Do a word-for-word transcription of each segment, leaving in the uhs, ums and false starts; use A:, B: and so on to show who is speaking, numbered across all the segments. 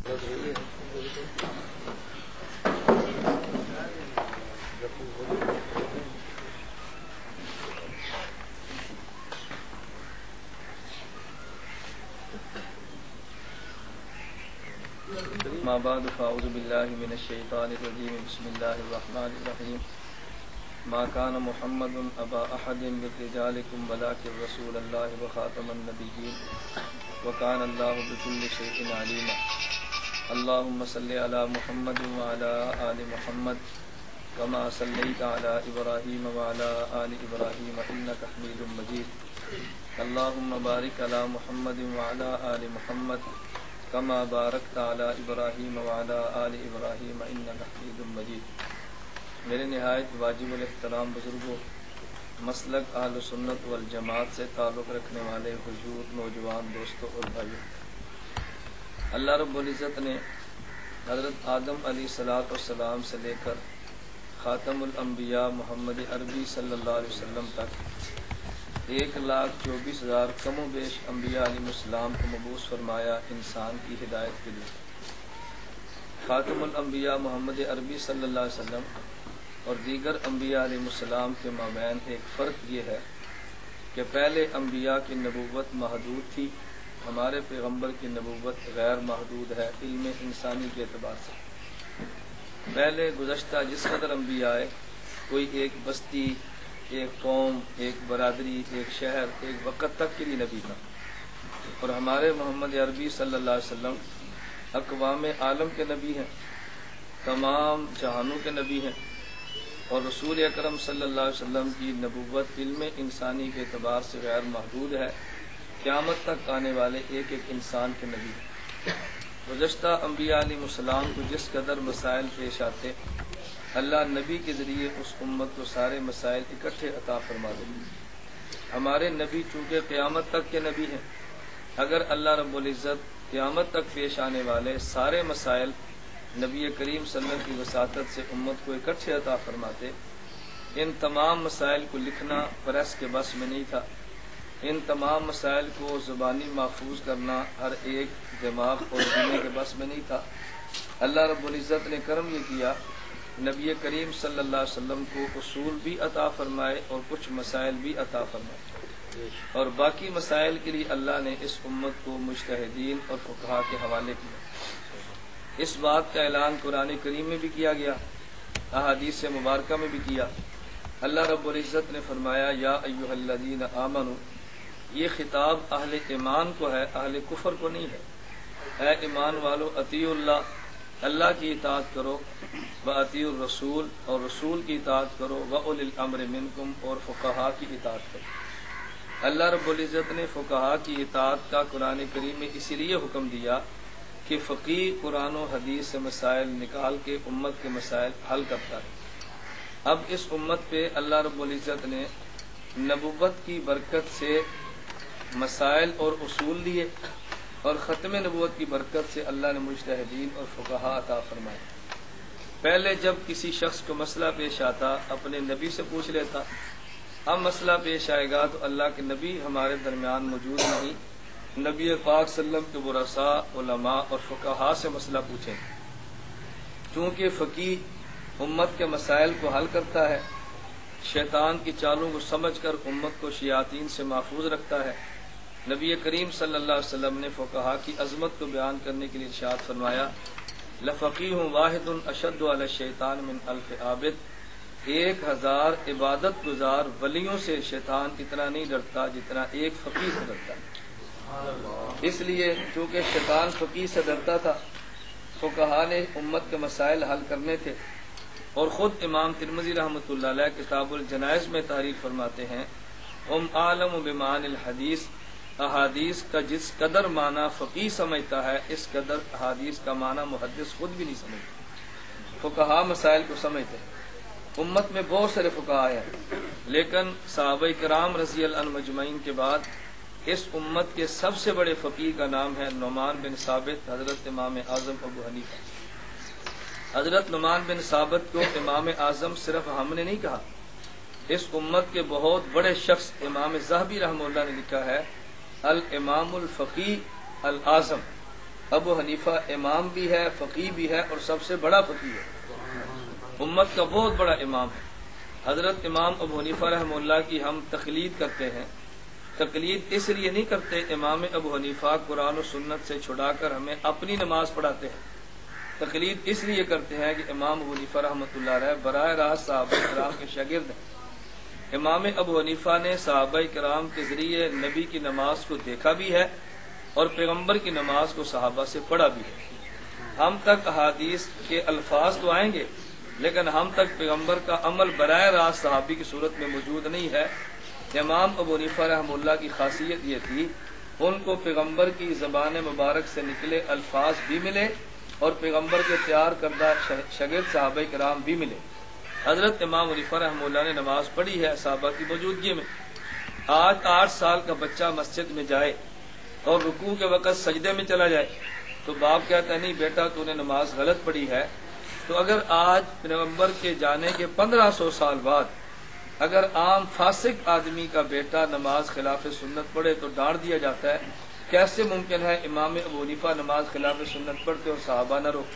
A: ما بعد فاعوذ باللہ من الشیطان الرجیم بسم اللہ الرحمن الرحیم ما كان محمد ابا احد من رجالکم ولکن رسول اللہ وخاتم النبیین وکان اللہ بكل شیء علیما اللہم صل علی محمد وعلى آل محمد كما صلیت علی ابراہیم وعلى آل ابراہیم انک حمید مجید اللہم بارک علی محمد وعلى آل محمد کما بارکت علی ابراہیم وعلی آل ابراہیم انک حمید مجید۔ میرے نہایت واجب الاحترام بزرگوں، مسلک اہل سنت والجماعت سے تعلق رکھنے والے حضور نوجوان دوستوں اور بھائیوں، اللہ رب العزت نے حضرت آدم علیہ الصلاۃ والسلام سے لے کر خاتم الانبیاء محمد عربی صلی اللہ علیہ وسلم تک ایک لاکھ چوبیس ہزار کم و بیش انبیاء علیہ السلام کو مبعوث فرمایا انسان کی ہدایت کے لیے۔ خاتم الانبیاء محمد عربی صلی اللہ علیہ وسلم اور دیگر انبیاء علیہ السلام کے مابین ایک فرق یہ ہے کہ پہلے انبیاء کی نبوت محدود تھی، ہمارے پیغمبر کی نبوت غیر محدود ہے علم انسانی کے اعتبار سے۔ پہلے گزشتہ جس قدر انبیاء آئے، کوئی ایک بستی، ایک قوم، ایک برادری، ایک شہر، ایک وقت تک کے لیے نبی تھا، اور ہمارے محمد عربی صلی اللہ علیہ وسلم اقوام عالم کے نبی ہیں، تمام جہانوں کے نبی ہیں، اور رسول اکرم صلی اللہ علیہ وسلم کی نبوت علم انسانی کے اعتبار سے غیر محدود ہے، قیامت تک آنے والے ایک ایک انسان کے نبی ہیں۔ گزشتہ انبیاء علیہ السلام کو جس قدر مسائل پیش آتے، اللہ نبی کے ذریعے اس امت کو سارے مسائل اکٹھے عطا فرما دے۔ ہمارے نبی چونکہ قیامت تک کے نبی ہیں، اگر اللہ رب العزت قیامت تک پیش آنے والے سارے مسائل نبی کریم صلی اللہ علیہ وسلم کی وساطت سے امت کو اکٹھے عطا فرماتے، ان تمام مسائل کو لکھنا پریس کے بس میں نہیں تھا، ان تمام مسائل کو زبانی محفوظ کرنا ہر ایک دماغ اور سینے کے بس میں نہیں تھا۔ اللہ رب العزت نے کرم یہ کیا، نبی کریم صلی اللہ علیہ وسلم کو اصول بھی عطا فرمائے اور کچھ مسائل بھی عطا فرمائے، اور باقی مسائل کے لیے اللہ نے اس امت کو مجتہدین اور فقہاء کے حوالے کیا۔ اس بات کا اعلان قرآن کریم میں بھی کیا گیا، احادیث مبارکہ میں بھی کیا۔ اللہ رب العزت نے فرمایا یا ایھا الذین آمنوا، یہ خطاب اہل ایمان کو ہے، اہل کفر کو نہیں ہے۔ اے ایمان والو، اطیعوا اللہ، اللہ کی اطاعت کرو، وَأَطِیعُوا الرَّسُولَ، اور رسول کی اطاعت کرو، وَأُولِي الْأَمْرِ مِنْکُمْ، اور فقہاء کی اطاعت کرو۔ اللہ رب العزت نے فقہاء کی اطاعت کا قرآن کریم میں اسی لیے حکم دیا کہ فقیہ قرآن و حدیث سے مسائل نکال کے امت کے مسائل حل کرتا ہے۔ اب اس امت پہ اللہ رب العزت نے نبوت کی برکت سے مسائل اور اصول دیے، اور ختم نبوت کی برکت سے اللہ نے مجتہدین اور فقہاء عطا فرمائے۔ پہلے جب کسی شخص کو مسئلہ پیش آتا اپنے نبی سے پوچھ لیتا، اب مسئلہ پیش آئے گا تو اللہ کے نبی ہمارے درمیان موجود نہیں، نبی پاک صلی اللہ علیہ وسلم کے ورثاء، علماء اور فقہاء سے مسئلہ پوچھیں، چونکہ فقیہ امت کے مسائل کو حل کرتا ہے، شیطان کی چالوں کو سمجھ کر امت کو شیاطین سے محفوظ رکھتا ہے۔ نبی کریم صلی اللہ علیہ وسلم نے فقہاء کی عظمت کو بیان کرنے کے لیے ارشاد فرمایا لفقیہ واحد اشد علی الشیطان من الف عابد، ایک ہزار عبادت گزار ولیوں سے شیطان اتنا نہیں ڈرتا جتنا ایک فقیہ سے ڈرتا ہے۔ اس لیے چونکہ شیطان فقیہ سے ڈرتا تھا، فقہاء نے امت کے مسائل حل کرنے تھے، اور خود امام ترمذی رحمۃ اللہ علیہ کتاب الجنائز میں تحریر فرماتے ہیں ام عالم بمعانی الحدیث، احادیث کا جس قدر معنی فقیہ سمجھتا ہے اس قدر احادیث کا معنی محدث خود بھی نہیں سمجھتا۔ فقہاء مسائل کو سمجھتے ہیں، امت میں بہت سارے فقہاء ہیں، لیکن صحابہ کرام رضی اللہ عنہم مجمعین کے بعد اس امت کے سب سے بڑے فقیہ کا نام ہے نعمان بن ثابت، حضرت امام اعظم ابو حنیفہ۔ حضرت نعمان بن ثابت کو امام اعظم صرف ہم نے نہیں کہا، اس امت کے بہت بڑے شخص امام ذہبی رحمہ اللہ نے لکھا ہے الامام الفقیہ الاعظم، ابو حنیفہ امام بھی ہے، فقیہ بھی ہے، اور سب سے بڑا فقیہ ہے، امت کا بہت بڑا امام ہے۔ حضرت امام ابو حنیفہ رحمہ اللہ کی ہم تقلید کرتے ہیں۔ تقلید اس لیے نہیں کرتے امام ابو حنیفہ قرآن و سنت سے چھڑا کر ہمیں اپنی نماز پڑھاتے ہیں، تقلید اس لیے کرتے ہیں کہ امام ابو حنیفہ رحمۃ اللہ علیہ براہ راست صحابہ کرام کے شاگرد ہیں۔ امام ابو حنیفہ نے صحابہ کرام کے ذریعے نبی کی نماز کو دیکھا بھی ہے اور پیغمبر کی نماز کو صحابہ سے پڑھا بھی ہے۔ ہم تک احادیث کے الفاظ تو آئیں گے، لیکن ہم تک پیغمبر کا عمل براہ راست صحابی کی صورت میں موجود نہیں ہے۔ امام ابو حنیفہ رحمہ اللہ کی خاصیت یہ تھی، ان کو پیغمبر کی زبان مبارک سے نکلے الفاظ بھی ملے اور پیغمبر کے تیار کردہ شاگرد صحابہ کرام بھی ملے۔ حضرت امام حنیفہ رحمہ اللہ نے نماز پڑھی ہے صحابہ کی موجودگی میں۔ آج آٹھ سال کا بچہ مسجد میں جائے اور رکوع کے وقت سجدے میں چلا جائے تو باپ کہتا ہے نہیں بیٹا تو نے نماز غلط پڑھی ہے۔ تو اگر آج پیغمبر کے جانے کے پندرہ سو سال بعد اگر عام فاسق آدمی کا بیٹا نماز خلاف سنت پڑھے تو ڈانٹ دیا جاتا ہے، کیسے ممکن ہے امام ابو حنیفہ نماز خلاف سنت پڑھتے اور صحابہ نہ روکتے؟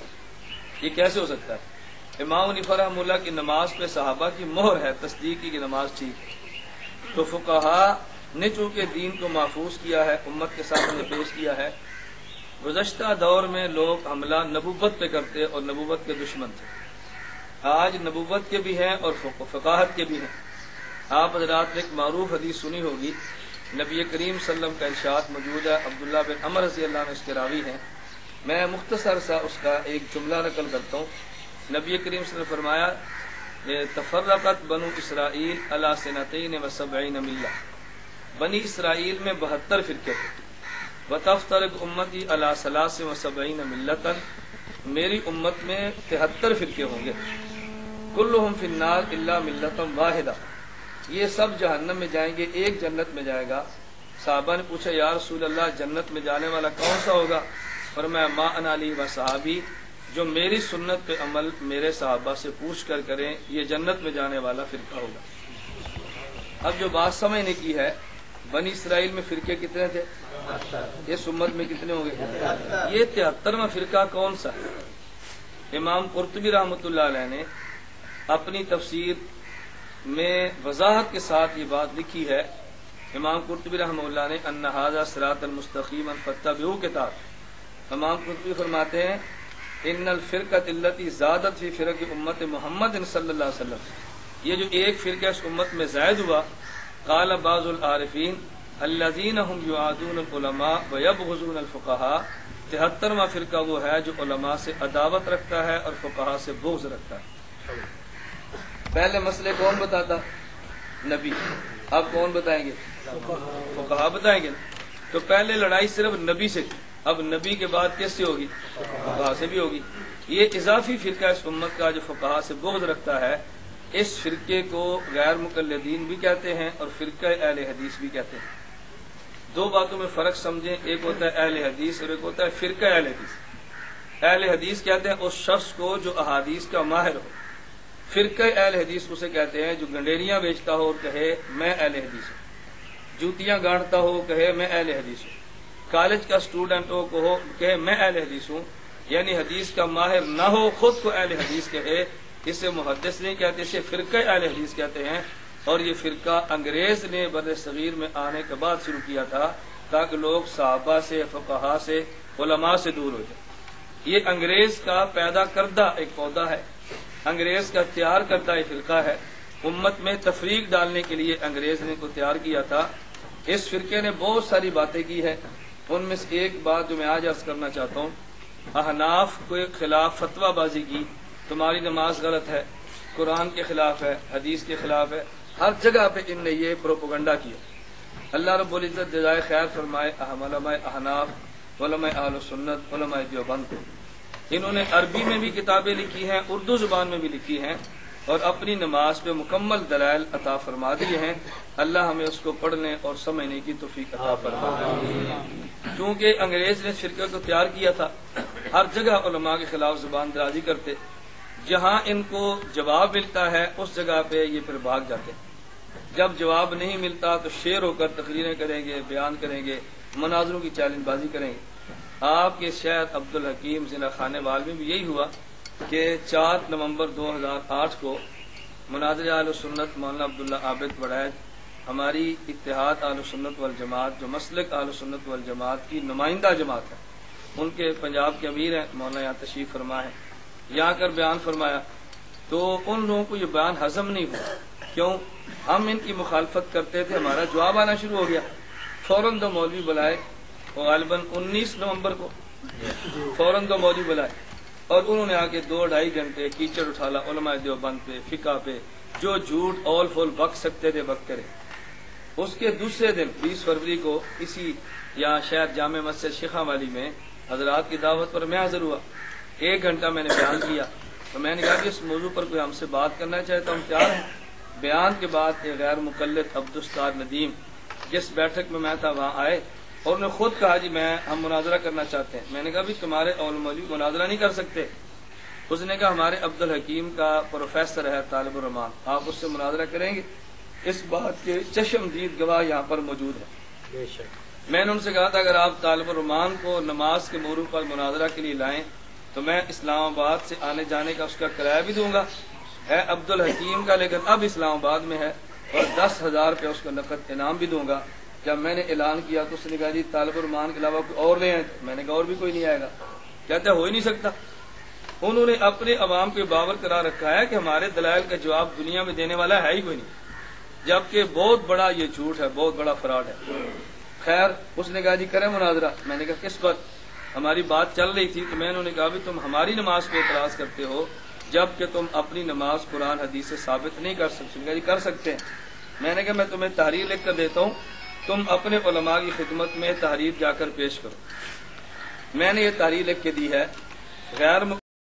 A: یہ کیسے ہو سکتا ہے؟ امام حنیفہ رحمہ اللہ کی نماز پہ صحابہ کی مہر ہے تصدیق کی کہ نماز ٹھیک ہے۔ تو فقہا نے چونکہ دین کو محفوظ کیا ہے، امت کے سامنے پیش کیا ہے۔ گزشتہ دور میں لوگ حملہ نبوت پہ کرتے اور نبوت کے دشمن تھے، آج نبوت کے بھی ہیں اور فقاہت کے بھی ہیں۔ آپ حضرات نے ایک معروف حدیث سنی ہوگی، نبی کریم صلی اللہ علیہ وسلم کا ارشاد موجود ہے، عبداللہ بن عمر رضی اللہ عنہ اس کے راوی ہیں۔ میں مختصر سا اس کا ایک جملہ نقل کرتا ہوں۔ نبی کریم صلی اللہ علیہ وسلم نے فرمایا تفرقت بنو اسرائیل علی سنتین و سبعین ملہ، بنی اسرائیل میں بہتر فرقے تھے، وتفترق امتی علی ثلاث و سبعین ملۃ، میری امت میں تہتر فرقے ہوں گے، کلہم فی النار الا ملۃ واحدہ، یہ سب جہنم میں جائیں گے، ایک جنت میں جائے گا۔ صحابہ نے پوچھا یا رسول اللہ جنت میں جانے والا کون سا ہوگا؟ فرمایا ما انا علیہ و صحابی، جو میری سنت پہ عمل میرے صحابہ سے پوچھ کر کریں یہ جنت میں جانے والا فرقہ ہوگا۔ اب جو بات سمجھنے کی ہے، بنی اسرائیل میں فرقے کتنے تھے؟ اس امت میں کتنے ہوں گے؟ یہ تہترواں فرقہ کون سا ہے؟ امام قرطبی رحمۃ اللہ علیہ نے اپنی تفسیر میں وضاحت کے ساتھ یہ بات لکھی ہے۔ امام قرطبی رحمہ اللہ نے ان ھذا صراط المستقیم فاتبعوہ کے تحت امام قرطبی فرماتے ہیں ان الفرقۃ التی زادت فی فرق امت محمد صلی اللہ علیہ وسلم، یہ جو ایک فرقہ اس امت میں زائد ہوا، قال بعض العارفین الذین هم یعادون العلماء ویبغضون الفقہاء، تہترواں فرقہ وہ ہے جو علماء سے عداوت رکھتا ہے اور فقہاء سے بغض رکھتا ہے۔ پہلے مسئلے کون بتاتا؟ نبی، اب کون بتائیں گے؟ فقہاء بتائیں گے۔ تو پہلے لڑائی صرف نبی سے تھی، اب نبی کے بعد کس سے ہوگی؟ فقہاء سے بھی ہوگی۔ یہ اضافی فرقہ اس امت کا جو فقہاء سے بغض رکھتا ہے، اس فرقے کو غیر مقلدین بھی کہتے ہیں اور فرقہ اہل حدیث بھی کہتے ہیں۔ دو باتوں میں فرق سمجھیں، ایک ہوتا ہے اہل حدیث اور ایک ہوتا ہے فرقہ اہل حدیث۔ اہل حدیث کہتے ہیں اس شخص کو جو احادیث کا ماہر ہو، فرقہ اہل حدیث اسے کہتے ہیں جو گنڈیریاں بیچتا ہو اور کہے میں اہل حدیث ہوں، جوتیاں گانٹتا ہو کہے میں اہل حدیث ہوں، کالج کا اسٹوڈنٹ ہو کہو کہے میں اہل حدیث ہوں، یعنی حدیث کا ماہر نہ ہو خود کو اہل حدیث کہے، اسے محدث نہیں کہتے، اسے فرقہ اہل حدیث کہتے ہیں۔ اور یہ فرقہ انگریز نے بر صغیر میں آنے کے بعد شروع کیا تھا تاکہ لوگ صحابہ سے، فقہاء سے، علماء سے دور ہو جائیں۔ یہ انگریز کا پیدا کردہ ایک پودا ہے، انگریز کا تیار کردہ ایک فرقہ ہے، امت میں تفریق ڈالنے کے لیے انگریز نے کو تیار کیا تھا۔ اس فرقے نے بہت ساری باتیں کی ہیں، ان میں سے ایک بات جو میں آج عرض کرنا چاہتا ہوں، احناف کے خلاف فتویٰ بازی کی، تمہاری نماز غلط ہے، قرآن کے خلاف ہے، حدیث کے خلاف ہے، ہر جگہ پہ ان نے یہ پروپیگنڈا کیا۔ اللہ رب العزت جزائے خیر فرمائے علماء احناف، علماء اہل سنت، علماء دیوبند، انہوں نے عربی میں بھی کتابیں لکھی ہیں، اردو زبان میں بھی لکھی ہیں اور اپنی نماز پہ مکمل دلائل عطا فرما دیے ہیں۔ اللہ ہمیں اس کو پڑھنے اور سمجھنے کی توفیق عطا فرمائے۔ چونکہ انگریز نے فرقے کو تیار کیا تھا، ہر جگہ علماء کے خلاف زبان درازی کرتے، جہاں ان کو جواب ملتا ہے اس جگہ پہ یہ پھر بھاگ جاتے ہیں۔ جب جواب نہیں ملتا تو شعر ہو کر تقریریں کریں گے، بیان کریں گے، مناظروں کی چیلنج بازی کریں گے۔ آپ کے شیخ عبدالحکیم زنا خان وال میں بھی یہی ہوا کہ چار نومبر دو ہزار آٹھ کو مناظر اہل سنت مولانا عبداللہ عابد وڑید، ہماری اتحاد اہل سنت والجماعت جو مسلک اہل سنت والجماعت کی نمائندہ جماعت ہے، ان کے پنجاب کے امیر ہیں، مولانا یہاں تشریف فرما ہے، یہاں کر بیان فرمایا تو ان لوگوں کو یہ بیان ہضم نہیں ہوا۔ کیوں؟ ہم ان کی مخالفت کرتے تھے، ہمارا جواب آنا شروع ہو گیا، فوراً دو مولوی بلائے، وہ غالباً انیس نومبر کو فوراً دو مولوی بلائے اور انہوں نے آ کے دو ڈھائی گھنٹے کیچڑ اٹھالا علماء دیوبند پہ، فقہ پہ، جو جھوٹ اول فول بک سکتے تھے بک کرے۔ اس کے دوسرے دن بیس فروری کو اسی یہاں شہر جامع مسجد شیخا والی میں حضرات کی دعوت پر میں حاضر ہوا، ایک گھنٹہ میں نے بیان کیا، تو میں نے کہا کہ اس موضوع پر کوئی ہم سے بات کرنا چاہے تو ہم تیار ہیں۔ بیان کے بعد ایک غیر مقلد عبدالستار ندیم جس بیٹھک میں میں تھا وہاں آئے اور انہوں نے خود کہا جی میں ہم مناظرہ کرنا چاہتے ہیں۔ میں نے کہا بھی تمہارے علماء مناظرہ نہیں کر سکتے۔ اس نے کہا ہمارے عبدالحکیم کا پروفیسر ہے طالب الرحمان، آپ اس سے مناظرہ کریں گے؟ اس بات کے چشمدید گواہ یہاں پر موجود ہیں۔
B: بے شک
A: میں نے ان سے کہا تھا اگر آپ طالب الرحمان کو نماز کے موضوع پر مناظرہ کے لیے لائیں تو میں اسلام آباد سے آنے جانے کا اس کا کرایہ بھی دوں گا، ہے عبدالحکیم کا لیکن اب اسلام آباد میں ہے، اور دس ہزار روپے اس کو نقد انعام بھی دوں گا۔ جب میں نے اعلان کیا تو اس نے کہا جی طالب الرحمان کے علاوہ کوئی اور لے آئے، میں نے کہا اور بھی کوئی نہیں آئے گا، کہتے ہو ہی نہیں سکتا۔ انہوں نے اپنے عوام کو باور کرا رکھا ہے کہ ہمارے دلائل کا جواب دنیا میں دینے والا ہے ہی کوئی نہیں، جبکہ بہت بڑا یہ جھوٹ ہے، بہت بڑا فراڈ ہے۔ خیر اس نے کہا جی کریں مناظرہ، میں نے کہا کس پر؟ ہماری بات چل رہی تھی تو میں انہوں نے کہا بھی تم ہماری نماز پہ اعتراض کرتے ہو جبکہ تم اپنی نماز قرآن حدیث سے ثابت نہیں کر سکتے۔ جی کر سکتے ہیں۔ میں نے کہا میں تمہیں تحریر لکھ کر دیتا ہوں، تم اپنے علماء کی خدمت میں تحریر جا کر پیش کرو۔ میں نے یہ تحریر لکھ کے دی ہے، غیر